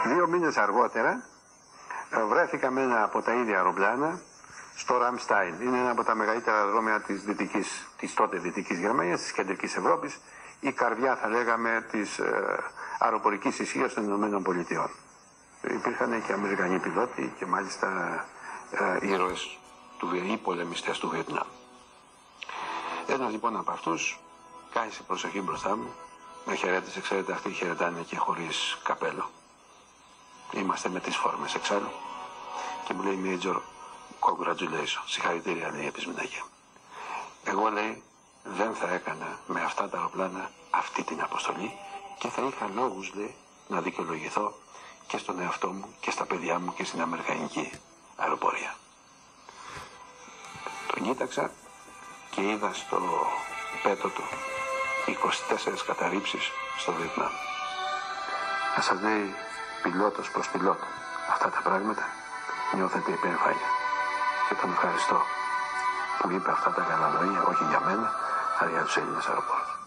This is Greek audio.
2 μήνες αργότερα βρέθηκα με ένα από τα ίδια αεροπλάνα στο Ραμστάιν. Είναι ένα από τα μεγαλύτερα αεροδρόμια της τότε Δυτικής Γερμανίας, της Κεντρικής Ευρώπης, η καρδιά, θα λέγαμε, της αεροπορικής ισχύας των Ηνωμένων Πολιτειών. Υπήρχαν και Αμερικανοί πιλότοι και μάλιστα ήρωες ή πολεμιστές του Βιετνάμ. Ένας λοιπόν από αυτούς κάθισε προσοχή μπροστά μου, με χαιρέτησε, ξέρετε, αυτοί χαιρετάνε και χωρίς καπέλο. Είμαστε με τις φόρμες εξάλλου. Και μου λέει, Major, congratulations, συγχαρητήρια, λέει, επισμηναγία. Εγώ, λέει, δεν θα έκανα με αυτά τα αεροπλάνα αυτή την αποστολή και θα είχα λόγους, λέει, να δικαιολογηθώ και στον εαυτό μου και στα παιδιά μου και στην Αμερικανική αεροπορία. Τον κοίταξα και είδα στο πέτο του 24 καταρρίψεις στο Βιετνάμ. Να σας λέει πιλότος προς πιλότο αυτά τα πράγματα, νιώθετε υπερηφάνεια. Και τον ευχαριστώ που είπε αυτά τα καλά λόγια, όχι για μένα, αλλά για τους Έλληνες αεροπόρους.